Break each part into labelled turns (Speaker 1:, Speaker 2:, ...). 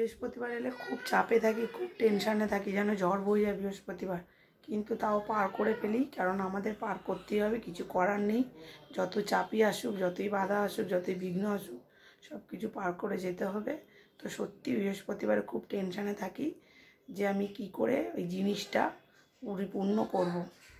Speaker 1: বৃহস্পতিবার এলে খুব চাপে থাকি, খুব টেনশানে থাকি, যেন ঝড় বয়ে যায় বৃহস্পতিবার। কিন্তু তাও পার করে ফেলি, কারণ আমাদের পার করতেই হবে, কিছু করার নেই। যত চাপই আসুক, যতই বাধা আসুক, যতই বিঘ্ন আসুক, সব কিছু পার করে যেতে হবে। তো সত্যি বৃহস্পতিবারে খুব টেনশানে থাকি যে আমি কি করে ওই জিনিসটা পরিপূর্ণ করব।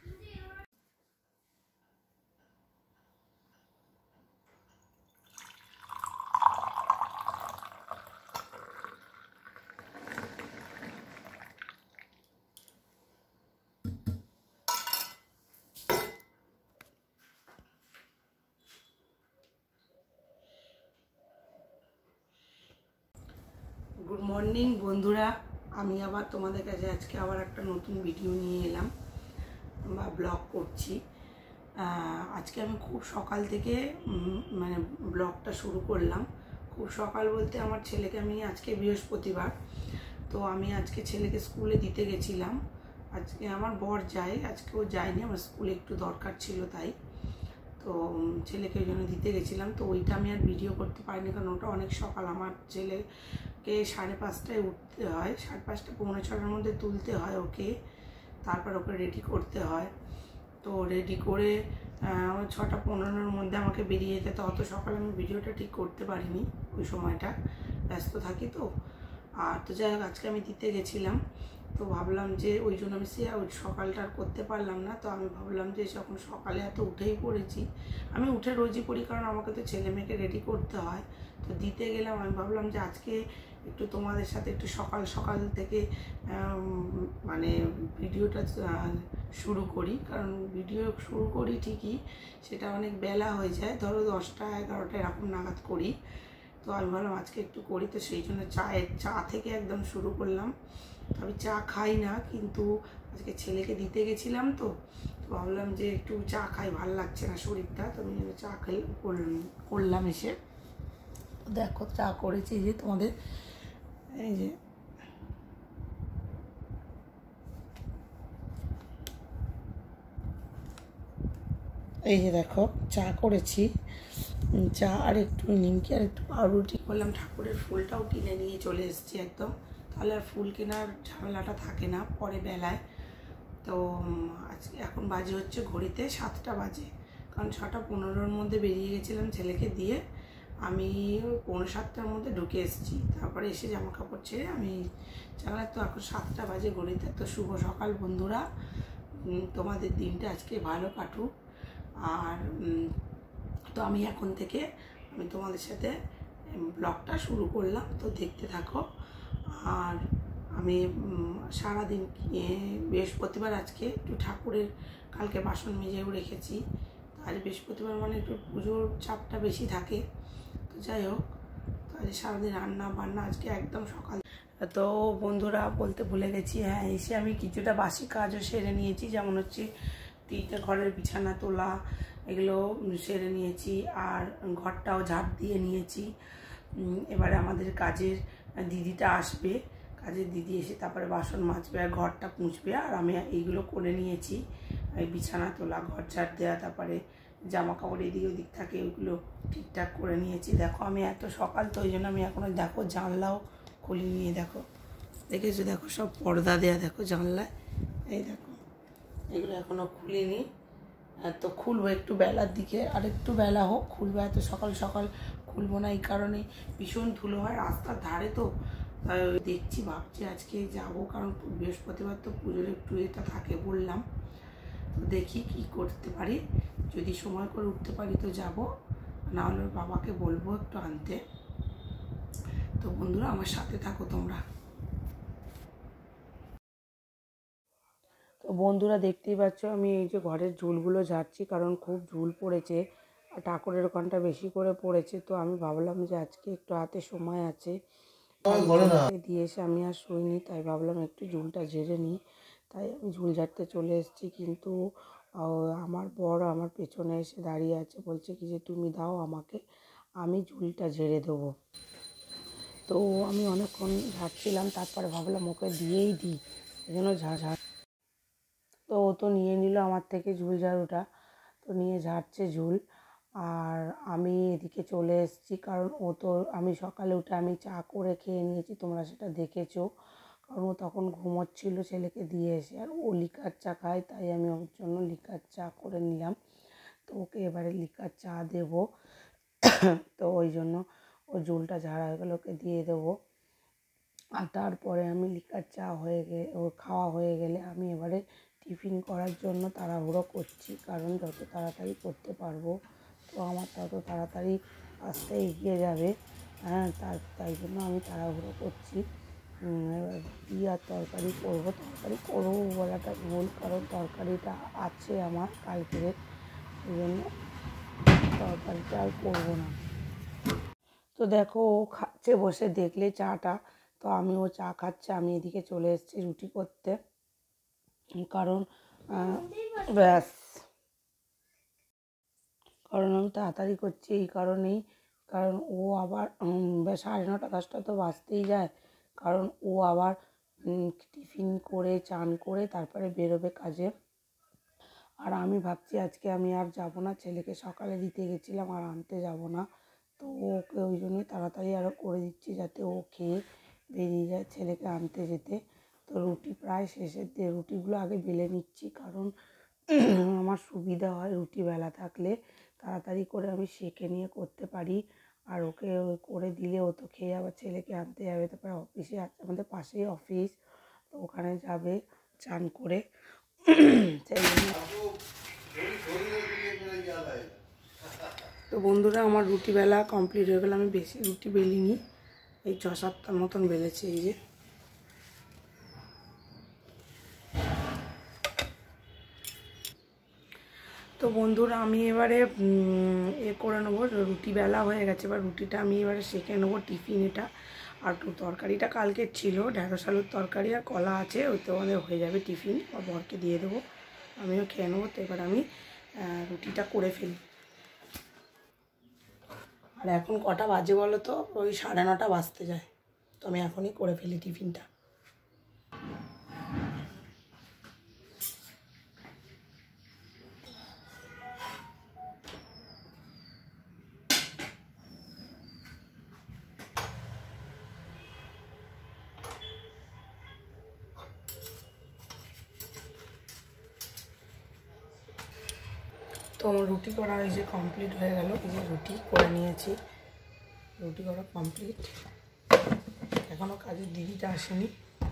Speaker 1: গুড মর্নিং বন্ধুরা, আমি আবার তোমাদের কাছে আজকে আবার একটা নতুন ভিডিও নিয়ে এলাম বা ব্লগ করছি। আজকে আমি খুব সকাল থেকে মানে ব্লগটা শুরু করলাম। খুব সকাল বলতে আমার ছেলেকে আমি আজকে বৃহস্পতিবার, তো আমি আজকে ছেলেকে স্কুলে দিতে গেছিলাম। আজকে আমার বর যায়, আজকে ও যায়নি, আমার স্কুলে একটু দরকার ছিল তাই। তো ছেলেকে ওই জন্য দিতে গেছিলাম, তো ওইটা আমি আর ভিডিও করতে পারিনি, কারণ ওটা অনেক সকাল। আমার ছেলেকে 5:30টায় উঠতে হয়, 5:30 পৌনে 6টার মধ্যে তুলতে হয় ওকে, তারপর ওকে রেডি করতে হয়। তো রেডি করে 6:15-র মধ্যে আমাকে বেরিয়ে যেতে, তো অত সকালে আমি ভিডিওটা ঠিক করতে পারিনি, ওই সময়টা ব্যস্ত থাকি। তো আর তো যাই হোক, আজকে আমি দিতে গেছিলাম, তো ভাবলাম যে ওই জন্য আমি ওই সকালটা আর করতে পারলাম না। তো আমি ভাবলাম যে যখন সকালে এত উঠেই পড়েছি, আমি উঠে রোজই পড়ি, কারণ আমাকে তো ছেলে মেয়েকে রেডি করতে হয়। তো দিতে গেলাম, আমি ভাবলাম যে আজকে একটু তোমাদের সাথে একটু সকাল সকাল থেকে মানে ভিডিওটা শুরু করি। কারণ ভিডিও শুরু করি ঠিকই, সেটা অনেক বেলা হয়ে যায়, ধরো 10টা 11টা এরকম নাগাদ করি। তো আমি ভাবলাম আজকে একটু করি, তো সেই জন্য চা থেকে একদম শুরু করলাম। আমি চা খাই না, কিন্তু আজকে ছেলেকে দিতে গেছিলাম, তো ভাবলাম যে একটু চা খাই, ভালো লাগছে না শরীরটা, তো আমি চা করলাম এসে। দেখো চা করেছি, যে তোমাদের এই যে দেখো চা করেছি, চা আর একটু নিমকি আর একটু পাউরুটি করলাম। ঠাকুরের ফুলটাও কিনে নিয়ে চলে এসেছি একদম, তাহলে আর ফুল কেনার ঝামেলাটা থাকে না পরে বেলায়। তো আজকে এখন বাজে হচ্ছে ঘড়িতে 7টা বাজে, কারণ 6:15-র মধ্যে বেরিয়ে গেছিলাম ছেলেকে দিয়ে। আমি 6:45-র মধ্যে ঢুকে এসেছি, তারপরে এসে জামা কাপড় ছেড়ে আমি চালাম। তো এখন 7টা বাজে ঘড়িতে। তো শুভ সকাল বন্ধুরা, তোমাদের দিনটা আজকে ভালো কাটুক। আর তো আমি এখন থেকে আমি তোমাদের সাথে ব্লগটা শুরু করলাম, তো দেখতে থাকো। আর আমি সারাদিন বৃহস্পতিবার আজকে একটু ঠাকুরের, কালকে বাসন মেজেও রেখেছি, আজ বৃহস্পতিবার মানে একটু পুজোর চাপটা বেশি থাকে। তো যাই হোক, তো আজ সারাদিন রান্না বান্না আজকে একদম সকাল। তো বন্ধুরা বলতে ভুলে গেছি, হ্যাঁ এসে আমি কিছুটা বাসি কাজও সেরে নিয়েছি, যেমন হচ্ছে ঘরের বিছানা তোলা, এগুলো সেরে নিয়েছি, আর ঘরটাও ঝাড় দিয়ে নিয়েছি। এবারে আমাদের কাজের দিদিটা আসবে, কাজের দিদি এসে তারপরে বাসন মাজবে আর ঘরটা মুছবে, আর আমি এইগুলো করে নিয়েছি। এই বিছানা তোলা, ঘর ঝাড় দেওয়া, তারপরে জামা কাপড় এদিক ওদিক থাকে ওইগুলো ঠিকঠাক করে নিয়েছি। দেখো আমি এত সকাল, তো ওই জন্য আমি এখনও দেখো জানলাও খুলি নিয়ে, দেখো দেখেছো, দেখো সব পর্দা দেওয়া, দেখো জানলায়, এই দেখো এগুলো এখনও খুলিনি। তো খুলবো একটু বেলার দিকে, আর একটু বেলা হোক খুলবো, এত সকাল সকাল খুলবো না, এই কারণে ভীষণ ধুলো হয় রাস্তার ধারে। তো দেখছি, ভাবছি আজকে যাব, কারণ বৃহস্পতিবার তো পুজোর একটু এটা থাকে বললাম। তো দেখি কি করতে পারি, যদি সময় করে উঠতে পারি তো যাব, নাহলে বাবাকে বলবো একটু আনতে। তো বন্ধুরা আমার সাথে থাকো তোমরা। তো বন্ধুরা দেখতেই পাচ্ছ, আমি এই যে ঘরের ঝুলগুলো ঝাড়ছি, কারণ খুব ঝুল পড়েছে আর ঠাকুরের ওখানটা বেশি করে পড়েছে। তো আমি ভাবলাম যে আজকে একটু হাতে সময় আছে, দিয়ে এসে আমি আর শুইনি, তাই ভাবলাম একটু ঝুলটা ঝেড়ে নিই, তাই আমি ঝুল ঝাড়তে চলে এসেছি। কিন্তু আমার বর আমার পেছনে এসে দাঁড়িয়ে আছে, বলছে কি যে তুমি দাও আমাকে, আমি ঝুলটা ঝেড়ে দেবো। তো আমি অনেকক্ষণ ঝাড়ছিলাম, তারপরে ভাবলাম ওকে দিয়েই দিই, এই জন্য ঝাড়। তো ও তো নিয়ে নিল আমার থেকে ঝুল ঝাড়ুটা, তো নিয়ে ঝাড়ছে ঝুল। আর আমি এদিকে চলে এসেছি, কারণ ও তো আমি সকালে উঠে আমি চা করে খেয়ে নিয়েছি, তোমরা সেটা দেখেছো। কারণ ও তখন ঘুমোচ্ছিল ছেলেকে দিয়ে এসে, আর ও লিকার চা খায়, তাই আমি ওর জন্য লিকার চা করে নিলাম। তো ওকে এবারে লিকার চা দেবো। তো ওই জন্য ও ঝোলটা ঝাড়া হয়ে গেলে ওকে দিয়ে দেবো। আর তারপরে আমি লিকার চা হয়ে গেলে, ওর খাওয়া হয়ে গেলে আমি এবারে টিফিন করার জন্য তাড়াহুড়ো করছি, কারণ যত তাড়াতাড়ি করতে পারবো তো আমার তত তাড়াতাড়ি কাজটা এগিয়ে যাবে। হ্যাঁ, তাই জন্য আমি তাড়াহুড়ো করছি। এবার কী আর তরকারি করবো বলাটা ভুল, কারণ তরকারিটা আছে আমার কালকের, ওই জন্য তরকারিটা আর করবো না। তো দেখো ও খাচ্ছে বসে, দেখলে চাটা, তো ও চা খাচ্ছে, আমি এদিকে চলে এসেছি রুটি করতে, কারণ ব্যাস, কারণ আমি তাড়াতাড়ি করছি এই কারণেই, কারণ ও আবার 9:30 10টা তো বাজতেই যায়, কারণ ও আবার টিফিন করে চান করে তারপরে বেরোবে কাজে। আর আমি ভাবছি আজকে আমি আর যাব না, ছেলেকে সকালে দিতে গেছিলাম আর আনতে যাব না। তো ওকে ওই জন্যই তাড়াতাড়ি আরও করে দিচ্ছি, যাতে ও খেয়ে বেরিয়ে যায় ছেলেকে আনতে যেতে। তো রুটি প্রায় শেষের দিয়ে, রুটিগুলো আগে বেলে নিচ্ছি, কারণ আমার সুবিধা হয় রুটি বেলা থাকলে, তাড়াতাড়ি করে আমি সেঁকে নিয়ে করতে পারি। আর ওকে করে দিলে ও তো খেয়ে আবার ছেলেকে আনতে যাবে, তারপরে অফিসে আছে, আমাদের পাশেই অফিস, তো ওখানে যাবে চান করে। সেই জন্য তো বন্ধুরা, আমার রুটি বেলা কমপ্লিট হয়ে গেল। আমি বেশি রুটি বেলিনি, এই 6-7টার মতন বেলেছি। এই যে তো বন্ধুরা, আমি এবারে করে নেবো, রুটি বেলা হয়ে গেছে, এবার রুটিটা আমি এবারে সেঁকে নেবো টিফিন এটা। আর তরকারিটা কালকের ছিল, ঢ্যাঁড়স আলুর তরকারি আর কলা আছে, ওই তো আমাদের হয়ে যাবে টিফিন, বা বরকে দিয়ে দেবো, আমিও খেয়ে নেবো। তো এবার আমি রুটিটা করে ফেলি। আর এখন কটা বাজে বলো তো? ওই 9:30 বাজতে যায়। তো আমি এখনই করে ফেলি টিফিনটা। তো আমার রুটি করা এই যে কমপ্লিট হয়ে গেল, এই যে রুটি করে নিয়েছি, রুটি করা কমপ্লিট। এখনও কাজের দিদিটা আসেনি।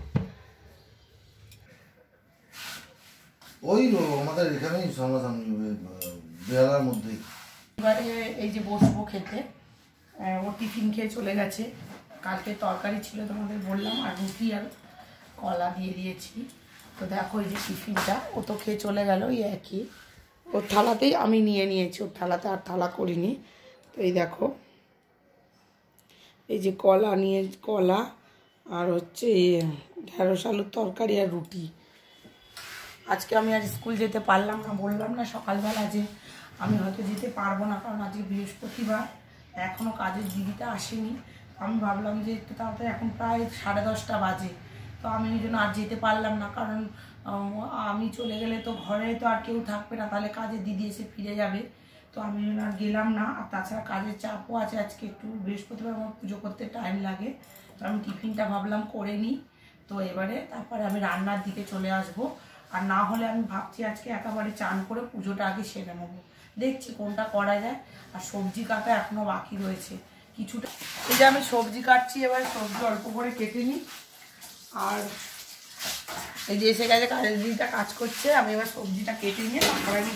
Speaker 2: ওই আমাদের এখানেই সামনাসামনি বেহালার মধ্যেই।
Speaker 1: এবারে এই যে বসবো খেতে, ও টিফিন খেয়ে চলে গেছে। কালকে তরকারি ছিল তোমাদের বললাম, আর রুটি আর কলা দিয়ে দিয়েছি। তো দেখো এই যে টিফিনটা, ও তো খেয়ে চলে গেল, এই একই ওর থালাতেই আমি নিয়ে নিয়েছি, ওর থালাতে আর থালা করিনি। তো এই দেখো, এই যে কলা আর হচ্ছে ঢ্যাঁড়স আলুর তরকারি আর রুটি। আজকে আমি আর স্কুল যেতে পারলাম না, বললাম না সকালবেলা যে আমি হয়তো যেতে পারবো না, কারণ আজকে বৃহস্পতিবার, এখনও কাজের দিদিটা আসেনি। আমি ভাবলাম যে একটু তাড়াতাড়ি, এখন প্রায় 10:30 বাজে, তো আমি ওই জন্য আর যেতে পারলাম না, কারণ আমি চলে গেলে তো ঘরে তো আর কেউ থাকবে না, তাহলে কাজের দিদি এসে ফিরে যাবে। তো আমি আর গেলাম না, আর তাছাড়া কাজের চাপও আছে আজকে, একটু বৃহস্পতিবার আমার পুজো করতে টাইম লাগে। তো আমি টিফিনটা ভাবলাম করে নিই, তো এবারে তারপরে আমি রান্নার দিকে চলে আসবো। আর না হলে আমি ভাবছি আজকে একেবারে চান করে পুজোটা আগে সেরে নেবো, দেখছি কোনটা করা যায়। আর সবজি কাটা এখনও বাকি রয়েছে কিছুটা। এই যে আমি সবজি কাটছি, এবার সবজি অল্প করে কেটে নিই। আর এই যে এসে গেছে কাজের দিদিটা কাজ করছে, আমি এবার সবজিটা কেটে নিয়ে তারপরে আমি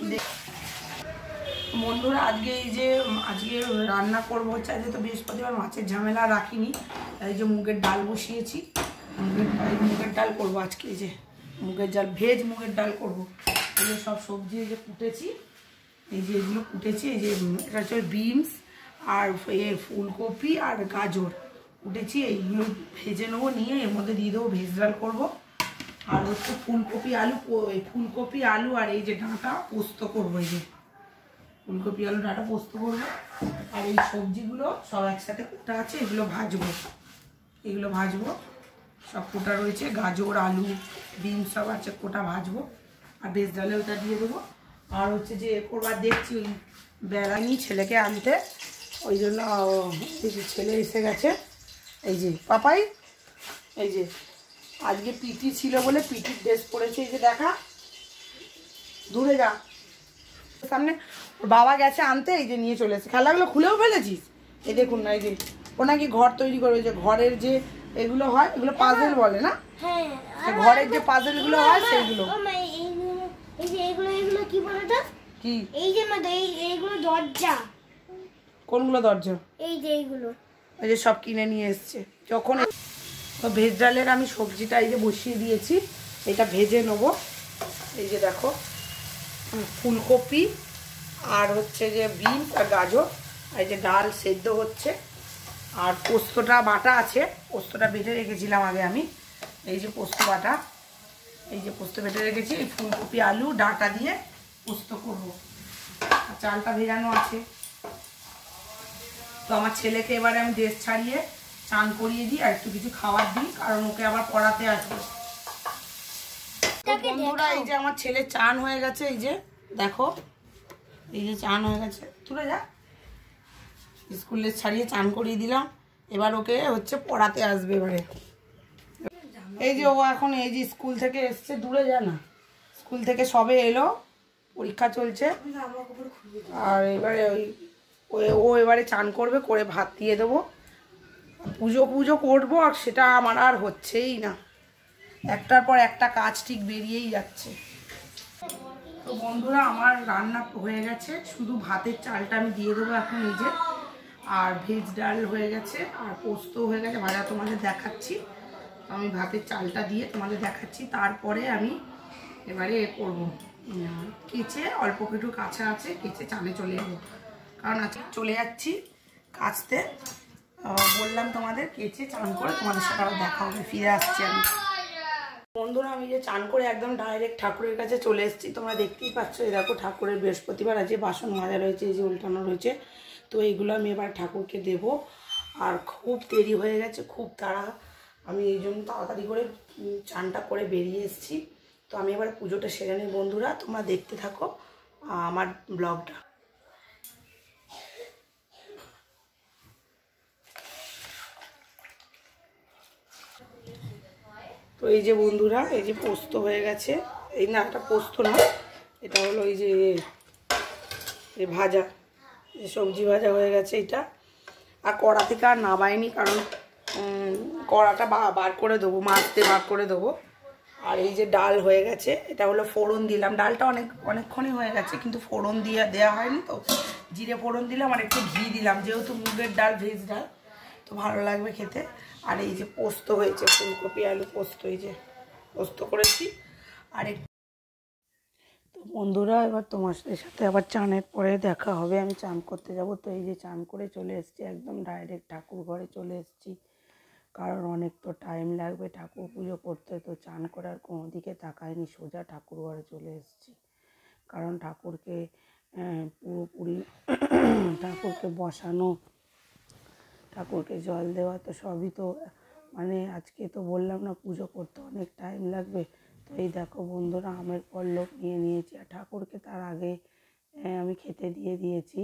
Speaker 1: বন্ধুরা আজকে রান্না করবো হচ্ছে, আজকে তো বৃহস্পতিবার, মাছের ঝামেলা রাখিনি। এই যে মুগের ডাল বসিয়েছি, মুগের ডাল করবো আজকে। এই যে ভেজ মুগের ডাল করবো। এই যে সব সবজি এই যে কুটেছি, এই যে এগুলো কুটেছি, এই যে এটা হচ্ছে বিনস আর ফুলকপি আর গাজর কুটেছি, এইগুলো ভেজে নেবো, নিয়ে এর মধ্যে দিয়ে দেবো, ভেজ ডাল করবো। আর হচ্ছে ফুলকপি আলু আর এই যে ডাঁটা পোস্ত করবো, এই যে ফুলকপি আলু ডাঁটা পোস্ত করবো। আর এই সবজিগুলো সব একসাথে কোটা আছে, এগুলো ভাজবো, সব কোটা রয়েছে, গাজর আলু বিনস সব আছে কোটা, ভাজবো। আর ভেজ ডালে ওটা দিয়ে দেবো। আর হচ্ছে যে করবার দেখছি, ওই বেড়ানি ছেলেকে আনতে, ওই জন্য এই যে ছেলে এসে গেছে। এই যে পাপাই, এই যে আজকে পিটি ছিল বলে পিটির ড্রেস পরেছে, এই যে দেখা, দূরে যা সামনে। ওর বাবা গেছে আনতে, এই যে নিয়ে চলে এসেছে। খেলাগুলো খুলেও ফেলেছিস? এই দেখুন না, এই যে ও নাকি ঘর তৈরি করবে, যে ঘরের যে এগুলো হয়, এগুলো পাজেল বলে না? ঘরের যে পাজেলগুলো হয় সেইগুলো। কি
Speaker 3: এইগুলো দরজা?
Speaker 1: কোনগুলো দরজা?
Speaker 3: এই যে এইগুলো,
Speaker 1: এই যে সব কিনে নিয়ে এসছে। যখন তো ভেজ ডালের আমি সবজিটা এই যে বসিয়ে দিয়েছি, এটা ভেজে নেবো। এই যে দেখো, ফুলকপি আর হচ্ছে যে বিনস আর গাজর, আর এই যে ডাল সেদ্ধ হচ্ছে, আর পোস্তটা বাটা আছে, পোস্তটা বেটে রেখেছিলাম আগে আমি। এই যে পোস্ত বাটা, এই যে পোস্ত বেটে রেখেছি, এই ফুলকপি আলু ডাঁটা দিয়ে পোস্ত করবো। আর চালটা ভেজানো আছে। তো আমার ছেলেকে এবারে আমি ড্রেস ছাড়িয়ে চান করিয়ে দিই আর একটু কিছু খাবার দিই, কারণ ওকে আবার পড়াতে আসবে। তো বন্ধুরা, এই যে আমার ছেলে চান হয়ে গেছে, এই যে দেখো, এই যে চান হয়ে গেছে। তুলে যা, স্কুলে ছাড়িয়ে চান করিয়ে দিলাম। এবার ওকে হচ্ছে পড়াতে আসবে এবারে। এই যে ও এখন এই যে স্কুল থেকে এসছে, দূরে যা না, স্কুল থেকে সবে এলো, পরীক্ষা চলছে। আর এবারে ও এবারে চান করবে, করে ভাত দিয়ে দেবো, পুজো করবো, আর সেটা আমার আর হচ্ছেই না। একটার পর একটা কাজ ঠিক বেরিয়েই যাচ্ছে। তো বন্ধুরা, আমার রান্না হয়ে গেছে, শুধু ভাতের চালটা আমি দিয়ে দেবো এখন, এই যে। আর ভেজ ডাল হয়ে গেছে, আর পোস্ত হয়ে গেছে ভাজা, তোমাদের দেখাচ্ছি। তো আমি ভাতের চালটা দিয়ে তোমাদের দেখাচ্ছি। তারপরে আমি এবারে করবো, কেচে অল্প একটু কাঁচা আছে, কেচে চালে চলে যাবো, কারণ আজকে চলে যাচ্ছি কাচতে। বললাম তোমাদের, কেচে চান করে তোমাদের সাথে আবার দেখা হবে, ফিরে আসছি আমি। বন্ধুরা, আমি যে চান করে একদম ডাইরেক্ট ঠাকুরের কাছে চলে এসেছি, তোমরা দেখতেই পাচ্ছ। এই দেখো, ঠাকুরের বৃহস্পতিবার আছে, বাসন মাজা রয়েছে, এই যে উল্টানো রয়েছে। তো এইগুলো আমি এবার ঠাকুরকে দেব। আর খুব দেরি হয়ে গেছে, খুব তাড়া, আমি এই জন্য তাড়াতাড়ি করে চানটা করে বেরিয়ে এসেছি। তো আমি এবার পুজোটা সেরে নিই। বন্ধুরা, তোমরা দেখতে থাকো আমার ব্লগটা। তো এই যে বন্ধুরা, এই যে পোস্ত হয়ে গেছে, এই না, এটা পোস্ত না, এটা হলো এই যে ভাজা, যে সবজি ভাজা হয়ে গেছে এটা। আর কড়া থেকে আর নামাইনি, কারণ কড়াটা বার করে দেবো, মাছতে বার করে দেবো। আর এই যে ডাল হয়ে গেছে, এটা হলো ফোড়ন দিলাম। ডালটা অনেকক্ষণই হয়ে গেছে, কিন্তু ফোড়ন দেওয়া হয়নি, তো জিরে ফোড়ন দিলাম আর একটু ঘি দিলাম, যেহেতু মুগের ডাল, ভেজ ডাল, তো ভালো লাগবে খেতে। আর এই যে পোস্ত হয়েছে, ফুলকপি আলু পোস্ত, এই যে পোস্ত করেছি। আর তো বন্ধুরা, এবার তোমার সাথে আবার চানের পরে দেখা হবে। আমি চান করতে যাব। তো এই যে চান করে চলে এসেছি, একদম ডাইরেক্ট ঠাকুর ঘরে চলে এসেছি, কারণ অনেক তো টাইম লাগবে ঠাকুর পুজো করতে। তো চান করে আর কোনো দিকে তাকাইনি, সোজা ঠাকুর ঘরে চলে এসেছি, কারণ ঠাকুরকে পুরোপুরি ঠাকুরকে বসানো, ঠাকুরকে জল দেওয়া, তো সবই তো মানে আজকে তো বললাম না, পুজো করতে অনেক টাইম লাগবে। তো এই দেখো বন্ধুরা, আমের পল্লব নিয়ে নিয়েছি, আর ঠাকুরকে তার আগে আমি খেতে দিয়ে দিয়েছি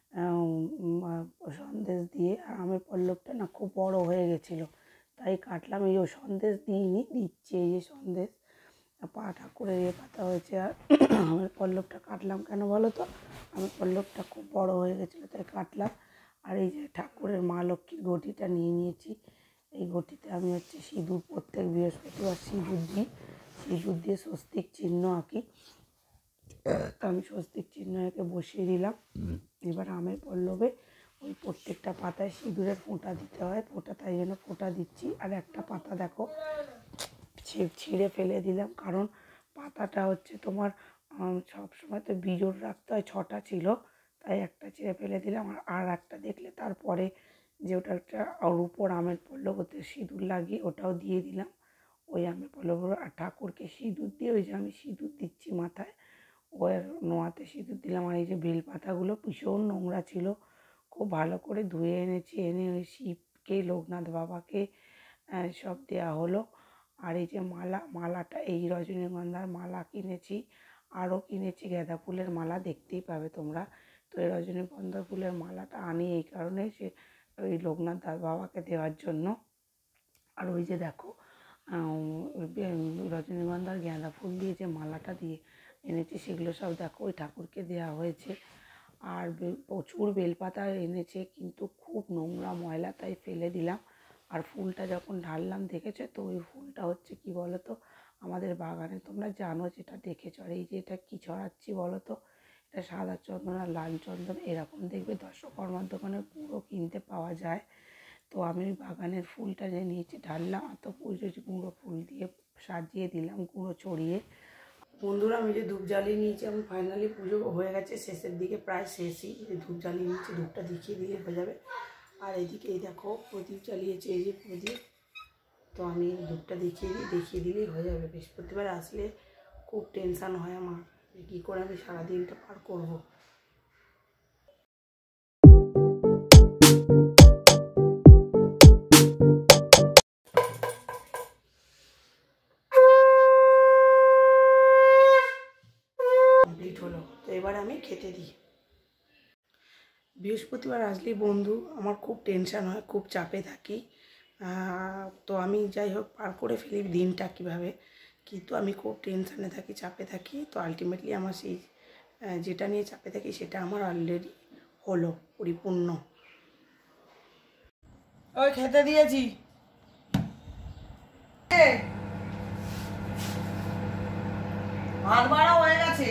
Speaker 1: সন্দেশ দিয়ে। আর আমের পল্লবটা না খুব বড় হয়ে গেছিলো, তাই কাটলাম। এই সন্দেশ দিইনি, দিচ্ছি এই যে সন্দেশ, পা ঠাকুরের পাতা হয়েছে। আর আমের পল্লবটা কাটলাম কেন বলো তো, আমের পল্লবটা খুব বড় হয়ে গেছিলো, তাই কাটলাম। আর এই যে ঠাকুরের মা লক্ষ্মীর ঘটিটা নিয়ে নিয়েছি, এই ঘটিতে আমি হচ্ছে সিঁদুর, প্রত্যেক বৃহস্পতিবার সিঁদুর দিয়ে স্বস্তিক চিহ্ন আঁকি। তো আমি স্বস্তিক চিহ্ন এঁকে বসিয়ে দিলাম। এবার আমের পল্লবে ওই প্রত্যেকটা পাতায় সিঁদুরের ফোঁটা দিতে হয়, তাই জন্য ফোঁটা দিচ্ছি। আর একটা পাতা দেখো ছিঁড়ে ফেলে দিলাম, কারণ পাতাটা হচ্ছে তোমার সবসময় তো বিজোড় রাখতে হয়, 6টা ছিল, তাই একটা ছিঁড়ে ফেলে দিলাম। আর একটা দেখলে তারপরে যে ওটা একটা ওর উপর আমের পল্লব ওতে সিঁদুর লাগিয়ে ওটাও দিয়ে দিলাম, ওই আমের পল্লব। আর ঠাকুরকে সিঁদুর দিয়ে, ওই যে আমি সিঁদুর দিচ্ছি মাথায়, ওর নোয়াতে সিঁদুর দিলাম। আর এই যে বেলপাতাগুলো ভীষণ নোংরা ছিল, খুব ভালো করে ধুয়ে এনেছি, এনে ওই শিবকে, লোকনাথ বাবাকে সব দেওয়া হলো। আর এই যে মালাটা, এই রজনীগন্ধার মালা কিনেছি, আরও কিনেছি গাঁদা ফুলের মালা, দেখতেই পাবে তোমরা, তো এই রজনীগন্ধা ফুলের মালাটা আনি এই কারণে, সে ওই লোকনাথ দাস বাবাকে দেওয়ার জন্য। আর ওই যে দেখো রজনীগন্ধার গাঁদা ফুল দিয়ে যে মালাটা দিয়ে এনেছে সেগুলো সব দেখো ওই ঠাকুরকে দেওয়া হয়েছে। আর প্রচুর বেলপাতা এনেছে, কিন্তু খুব নোংরা ময়লা, তাই ফেলে দিলাম। আর ফুলটা যখন ঢাললাম দেখেছো তো, ওই ফুলটা হচ্ছে কি বলো তো, আমাদের বাগানে তোমরা জানো যেটা দেখেছো। আর এই যে এটা কী ছড়াচ্ছি বলো তো, এটা সাদা চন্দন আর লাল চন্দন, এরকম দেখবে দর্শকর্মার দোকানে পুরো কিনতে পাওয়া যায়। তো আমি ওই বাগানের ফুলটা যে নিয়েছি ঢাললাম, আর তো পুজো গুঁড়ো ফুল দিয়ে সাজিয়ে দিলাম, গুঁড়ো ছড়িয়ে। বন্ধুরা আমি যে ধূপ জ্বালিয়ে নিয়েছি, আমি ফাইনালি পুজো হয়ে গেছে, শেষের দিকে প্রায় শেষই। যে ধূপ জ্বালিয়ে নিয়েছি, ধূপটা দেখিয়ে দিলে হয়ে যাবে। আর এদিকে এই দেখো প্রদীপ জ্বালিয়েছে, এই যে প্রদীপ। তো আমি ধূপটা দেখিয়ে দিলেই হয়ে যাবে। বৃহস্পতিবার আসলে খুব টেনশান হয় আমার, কী করে আমি সারাদিনটা পার করবো। কমপ্লিট হলো, তো এবারে আমি খেতে দিই। বৃহস্পতিবার আসলেই বন্ধু আমার খুব টেনশান হয়, খুব চাপে থাকি। তো আমি যাই হোক পার করে ফেলি দিনটা কীভাবে, কিন্তু আমি খুব টেনশানে থাকি, চাপে থাকি। তো আলটিমেটলি আমার সেই যেটা নিয়ে চাপে থাকি সেটা আমার অলরেডি হলো পরিপূর্ণ। ওই খেতে দিয়েছি, ভাত বাড়া হয়ে গেছে।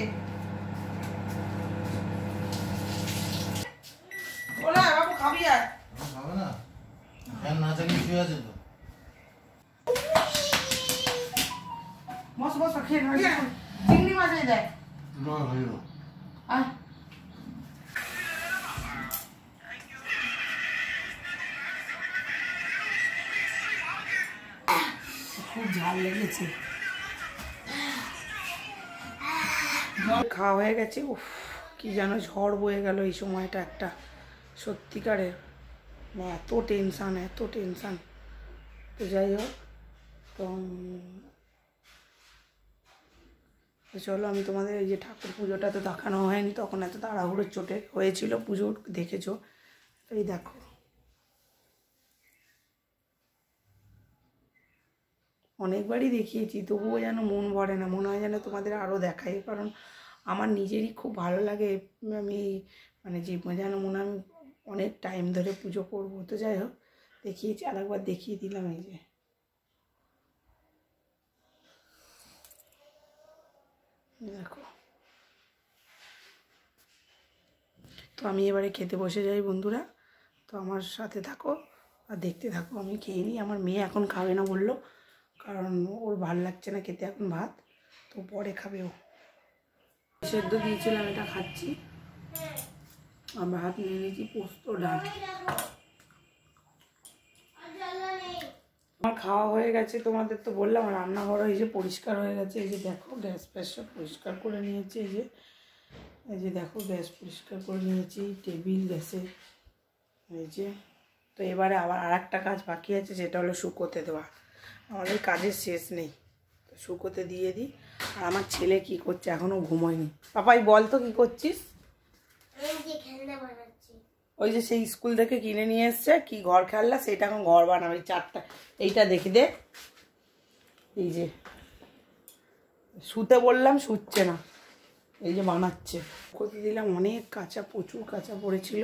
Speaker 1: বলে বাবু খাবি? আর
Speaker 2: খাবে না, ফ্যান না চালিয়ে শুয়ে আছে তো।
Speaker 1: বস বস খেয়ে চিংড়ি মাছ এই দেয়। খুব ঝাল লেগেছে, খাওয়া হয়ে গেছে। উফ কি যেন ঝড় বয়ে গেল এই সময়টা একটা, সত্যিকারের এত টেনশান। তো যাই হোক, তো চলো আমি তোমাদের এই যে ঠাকুর পুজোটা তো দেখানো হয়নি, তখন এত তাড়াহুড়োর চোটে হয়েছিল পুজো, দেখেছো। এই দেখো অনেকবারই দেখিয়েছি, তবুও যেন মন ভরে না, মনে হয় যেন তোমাদের আরও দেখাই, কারণ আমার নিজেরই খুব ভালো লাগে। আমি মানে যে যেন মনে হয় আমি অনেক টাইম ধরে পুজো করবো। তো যাই হোক দেখিয়েছি, আরেকবার দেখিয়ে দিলাম। এই যে দেখো, তো আমি এবারে খেতে বসে যাই বন্ধুরা। তো আমার সাথে থাকো আর দেখতে থাকো, আমি খেয়ে নিই। আমার মেয়ে এখন খাবে না বললো, কারণ ওর ভাল লাগছে না খেতে এখন ভাত, তো পরে খাবে ও। সেদ্ধ দিয়েছিলাম, এটা খাচ্ছি। আর ভাত নিয়ে নিয়েছি পোস্ত ডাল। আমার খাওয়া হয়ে গেছে, তোমাদের তো বললাম রান্নাঘর এই যে পরিষ্কার হয়ে গেছে। এই যে দেখো গ্যাস ফ্যাস সব পরিষ্কার করে নিয়েছি। এই যে দেখো গ্যাস পরিষ্কার করে নিয়েছি, টেবিল গ্যাসের এই যে। তো এবারে আবার আর একটা কাজ বাকি আছে, সেটা হলো শুকোতে দেওয়া। আমাদের কাজের শেষ নেই, তো শুকোতে দিয়ে দিই। আর আমার ছেলে কি করছে, এখনও ঘুমোয়নি। পাপাই বল তো কী করছিস? ওই যে সেই স্কুল থেকে কিনে নিয়ে এসছে কি ঘর খেলনা, সেটা এখন ঘর বানাবে। চারটা এইটা দেখি দে, এই যে শুতে বললাম শুচ্ছে না, এই যে বানাচ্ছে। করতে দিলাম, অনেক কাঁচা, প্রচুর কাঁচা পড়েছিল,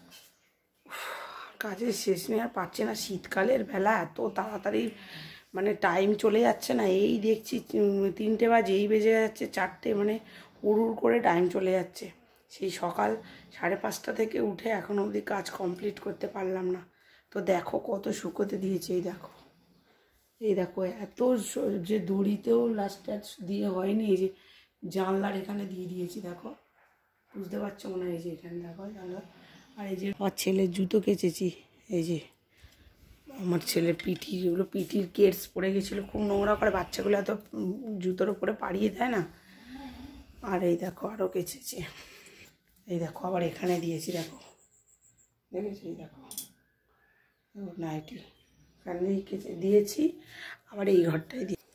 Speaker 1: কাজের শেষ নেই। আর পারছে না, শীতকালের বেলা এত তাড়াতাড়ি মানে টাইম চলে যাচ্ছে না। এই দেখছি 3টে বাজে, এই বেজে যাচ্ছে 4টে, মানে উড় করে টাইম চলে যাচ্ছে। সেই সকাল 5:30 থেকে উঠে এখন অবধি কাজ কমপ্লিট করতে পারলাম না। তো দেখো কত শুকোতে দিয়েছে, এই দেখো এত যে দড়িতেও লাস্ট দিয়ে হয়নি। এই যে জানলার এখানে দিয়ে দিয়েছি, দেখো বুঝতে পারছো মনে হয়। এই যে এখানে দেখো জানলা। আর এই যে আমার ছেলের জুতো কেচেছি, এই যে আমার ছেলের পিঠির কেটস পড়ে গেছিলো, খুব নোংরা করে বাচ্চাগুলো এত জুতোর উপরে পাড়িয়ে দেয় না। আর এই দেখো আরও কেচেছি, এই দেখো আবার এখানে দিয়েছি, দেখো দেখেছি, এই দেখো নাইটি এখানে কেচে দিয়েছি, আবার এই ঘরটায় দিয়ে।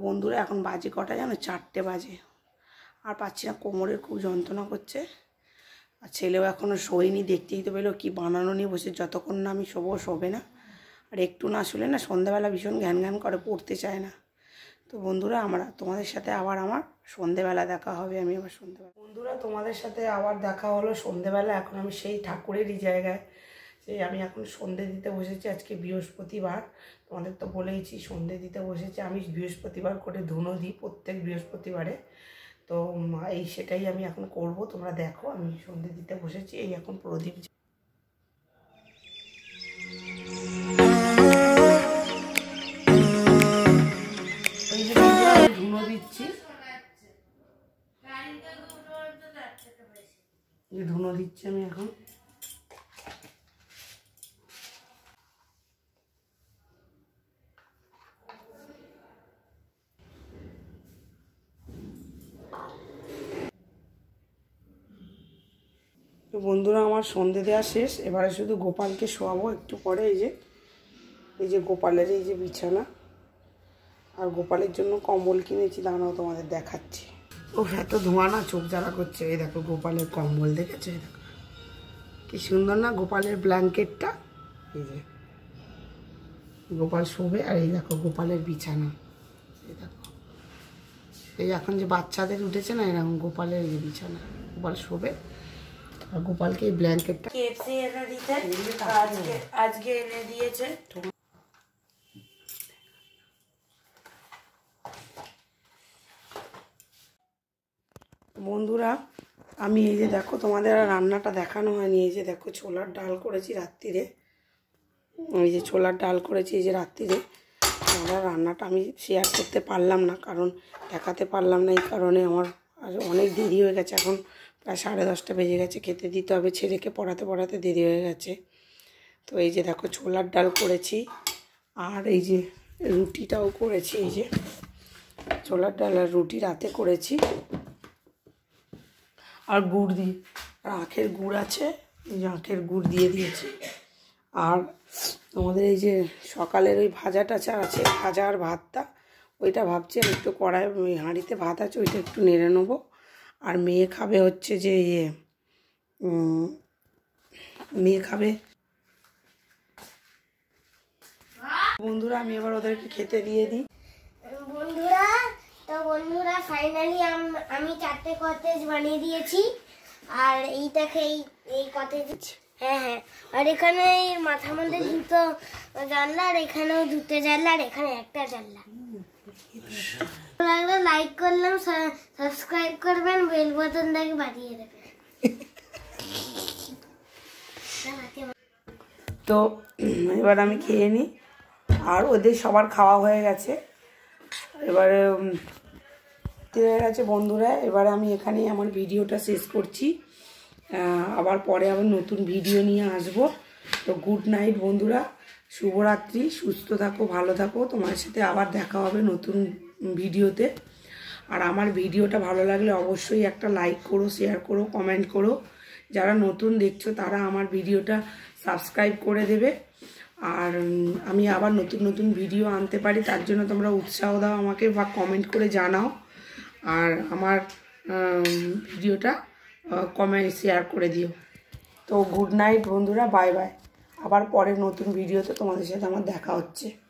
Speaker 1: বন্ধুরা এখন বাজে কটা জানো, 4টে বাজে। আর পাচ্ছি না, কোমরের খুব যন্ত্রণা করছে। আর ছেলেও এখনও শোয়নি, দেখতেই তো পেলো কী বানানো নিয়ে বসে, যতক্ষণ না আমি শোবে না। আর একটু না শুলে না সন্ধ্যাবেলা ভীষণ ঘ্যান করে, পড়তে চায় না। তো বন্ধুরা তোমাদের সাথে আবার আমার সন্ধেবেলা দেখা হবে। আমি আবার সন্ধেবেলা বন্ধুরা তোমাদের সাথে আবার দেখা হলো সন্ধেবেলা। এখন আমি সেই ঠাকুরেরই জায়গায়, সেই আমি এখন সন্ধে দিতে বসেছি। আজকে বৃহস্পতিবার, তোমাদের তো বলেইছি সন্ধে দিতে বসেছি। আমি বৃহস্পতিবার করে ধুনো দিই প্রত্যেক বৃহস্পতিবারে। তো সেটাই আমি এখন করব। তোমরা দেখো আমি সন্ধে দিতে বসেছি। এই এখন প্রদীপ ধুনো দিচ্ছি, ধুনো দিচ্ছি আমি এখন। তো বন্ধুরা আমার সন্ধে দেওয়া শেষ, এবারে শুধু গোপালকে শোয়াবো একটু পরে। এই যে গোপালের এই যে বিছানা, আর গোপালের জন্য কম্বল কিনেছি, দাঁড়াও তোমাদের দেখাচ্ছি। ও এত ধোঁয়া না, চোখ জ্বালা করছে। এই দেখো গোপালের কম্বল, দেখেছো? এই দেখো কি সুন্দর না গোপালের ব্ল্যাঙ্কেটটা। এই যে গোপাল শোবে, আর এই দেখো গোপালের বিছানা। এই দেখো, এই এখন যে বাচ্চাদের উঠেছে না, এরকম গোপালের এই বিছানা, গোপাল শোবে। আর গোপালকে এই ব্ল্যাঙ্কেটটা কেএফসি এনে দিতে আজকে এনে দিয়েছে। বন্ধুরা আমি এই যে দেখো, তোমাদের আর রান্নাটা দেখানো হয়নি। এই যে দেখো ছোলার ডাল করেছি রাত্রিরে, এই যে ছোলার ডাল করেছি এই যে রাত্রিরে। আমার রান্নাটা আমি শেয়ার করতে পারলাম না, কারণ দেখাতে পারলাম না। এই কারণে আমার অনেক দেরি হয়ে গেছে, এখন প্রায় 10:30 বেজে গেছে। খেতে দিতে হবে, ছেলেকে পড়াতে দেরি হয়ে গেছে। তো এই যে দেখো ছোলার ডাল করেছি, আর এই যে রুটিটাও করেছি। এই যে ছোলার ডাল আর রুটি রাতে করেছি, আর গুড় দিয়ে, আর আখের গুড় আছে, এই যে আখের গুড় দিয়ে দিয়েছি। আর আমাদের এই যে সকালের ওই ভাজাটা আছে, ভাজা আর ভাতটা, ওইটা ভাবছি আমি একটু কড়াই হাঁড়িতে ভাত আছে, ওইটা একটু নেড়ে নেবো। আর মেয়ে খাবে হচ্ছে যে মেয়ে খাবে। বন্ধুরা আমি এবার ওদেরকে খেতে দিয়ে দিই।
Speaker 3: বন্ধুরা ফাইনালি আমি 4টে কটেজ বানিয়ে দিয়েছি। আর এইটাকে এই কটেজ, হ্যাঁ, আর এখানে মাথার মধ্যে 2টো জানলা, আর এখানেও 2টো জানলা, আর এখানে একটা জানলা। লাইক করলাম, সাবস্ক্রাইব করবেন, বেল বাটনটাকে বাজিয়ে দেবেন।
Speaker 1: তো এবার আমি খেয়ে নিই, আর ওদের সবার খাওয়া হয়ে গেছে। এবারে হয়ে গেছে বন্ধুরা। এবারে আমি এখানেই আমার ভিডিওটা শেষ করছি। আবার পরে আবার নতুন ভিডিও নিয়ে আসব। তো গুড নাইট বন্ধুরা, শুভরাত্রি, সুস্থ থাকো, ভালো থাকো। তোমার সাথে আবার দেখা হবে নতুন ভিডিওতে। আর আমার ভিডিওটা ভালো লাগলে অবশ্যই একটা লাইক করো, শেয়ার করো, কমেন্ট করো। যারা নতুন দেখছো তারা আমার ভিডিওটা সাবস্ক্রাইব করে দেবে। আর আমি আবার নতুন ভিডিও আনতে পারি, তার জন্য তোমরা উৎসাহ দাও আমাকে, বা কমেন্ট করে জানাও। আর আমার ভিডিওটা কমেন্ট শেয়ার করে দিও। তো গুড নাইট বন্ধুরা, বাই বাই। আবার পরে নতুন ভিডিওতে তোমাদের সাথে আমার দেখা হচ্ছে।